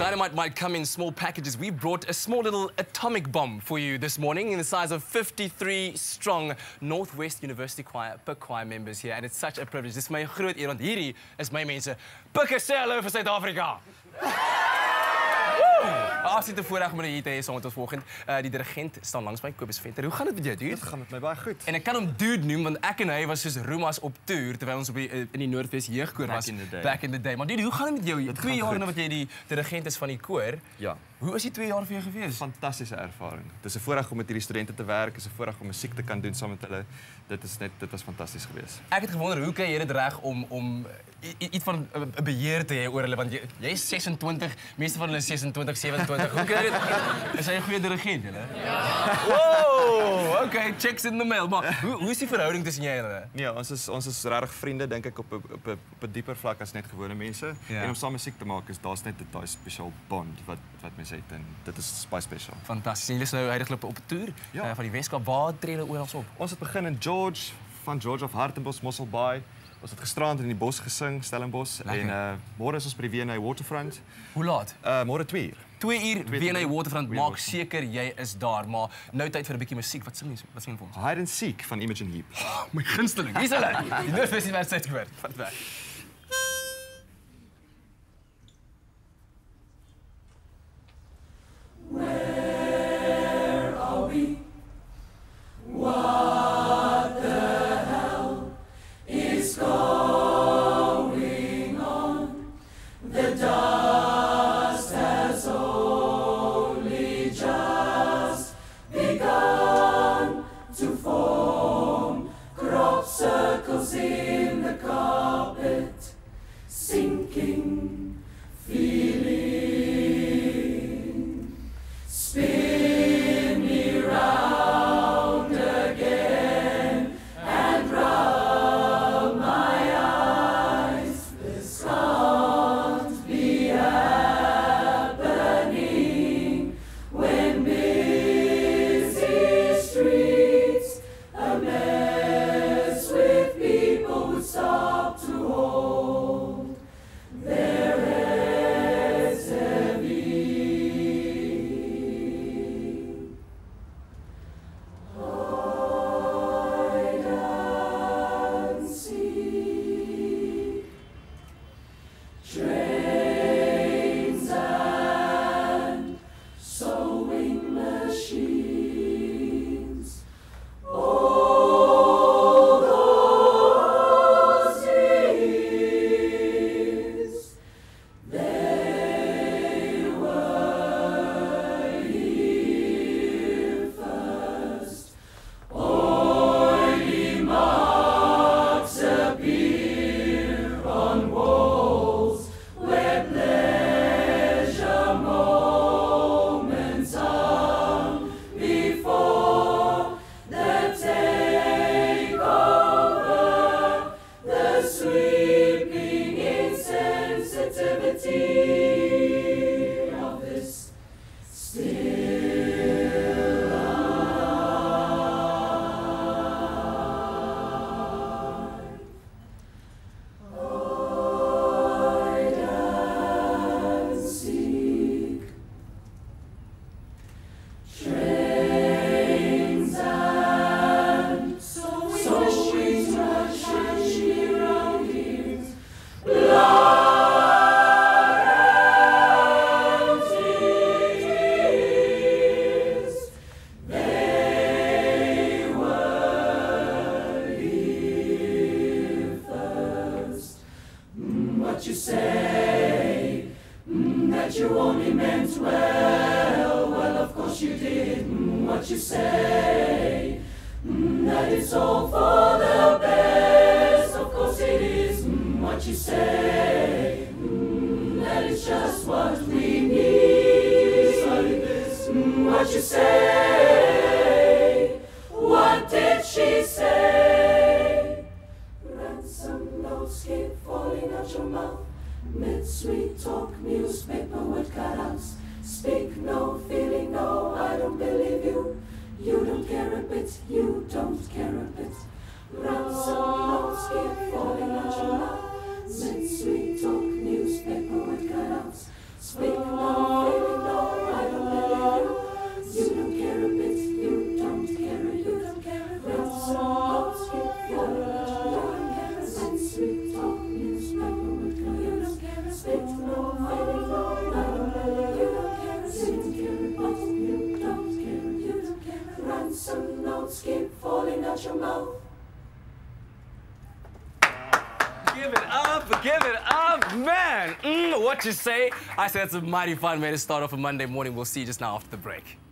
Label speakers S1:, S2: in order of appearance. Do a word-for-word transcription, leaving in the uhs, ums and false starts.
S1: Dynamite might come in small packages. We brought a small little atomic bomb for you this morning in the size of fifty-three strong Northwest University Choir, P I C choir members here. And it's such a privilege. Dis my groot eer want hierdie is my mense. P I C sê hallo vir Suid-Afrika. Absolute voorreg om hier te hê saam met ons vanoggend. Uh, die dirigent staan langs my, Kobus Venter. Hoe gaan dit met jou, dude?
S2: Dit gaan met my baie goed.
S1: En ek kan hom dude noem want ek en hy was soos Romas op toer terwyl ons op die, in die Noordwes jeugkoor was.
S2: Back in the day.
S1: Back in the day. Maar dude, hoe gaan dit met jou? Twee jaar nou wat jy die dirigent is van die koor.
S2: Ja.
S1: Hoe was die twee jaar vir jou gewees?
S2: Fantastiese ervaring. Dit is 'n voorreg om met hierdie studente te werk, dit is 'n voorreg om musiek te kan doen saam met hulle. Dit is net dit was fantasties geweest.
S1: Ek het gewonder hoe kry jy dit reg om om iets van 'n beheer te hê oor hulle want jy jy's sesentwintig, meeste van hulle is sesentwintig, sewentwintig. Hoe kry jy dit? Is hy 'n goeie dirigent, julle? Ja. Wow, okay, checks in the mail. Maar hoe hoe is die verhouding tussen jy en hulle?
S2: Nee, ons is ons is regtig vriende dink ek op 'n op 'n op 'n dieper vlak as net gewone mense.
S1: Ja.
S2: En om saam musiek te maak is daar's net 'n daai spesiaal bond wat wat mense het en dit is baie spesiaal.
S1: Fantasties. En julle is nou heidaglik op 'n toer
S2: Ja.
S1: uh, van die Weskaap. Waar tree julle oral op?
S2: Ons het begin in George, van George of Hartenbos, Mosselbaai. Ons het gisterand in die bos gesing, Stellenbosch.
S1: Lekker.
S2: En uh, môre is ons by die W N A Waterfront.
S1: Hoe laat?
S2: Uh, môre twee uur.
S1: Twee uur W N A Waterfront.
S2: Twee
S1: Maak
S2: uur.
S1: seker jy is daar, maar nou tyd vir 'n bietjie musiek. Wat sing jy? Wat sing jy vir ons?
S2: Hide and Seek van Imogen Heap.
S1: Oh, my gunsteling. Hier's hulle. Die Noordwes Universiteit gehoor. Vat weg.
S3: Circles in the carpet, sinking, feeling. Spin me round again and rub my eyes. This can't be happening when busy streets a mess with people who stop to hold their heads heavy. Hide and seek, trains and sewing machines. All those years, they were here first. Oily marks appear on walls where pleasure moments hung before the takeover, the sweeping insensitivity of this still life. Hide and seek, trains and sewing machines, blood and tears. They were here first. Mm, what you say, mm, that you only meant well, well of course you did. Mm, what you say, mm, that it's all for the best, of course it is. Mm, what you say, mm, that it's just what we need. Mm, what you say, what did she say? Ransom notes keep falling out your mouth. Mid-sweet talk, newspaper with cutouts. Speak no, feeling no, I don't believe you. You don't care a bit, you don't care a bit. Ransom notes keep falling out your mouth. Mid-sweet talk, newspaper with cutouts. Speak no, out your mouth.
S1: Give it up, give it up, man. Mm, what you say? I said it's a mighty fun way to start off a Monday morning. We'll see you just now after the break.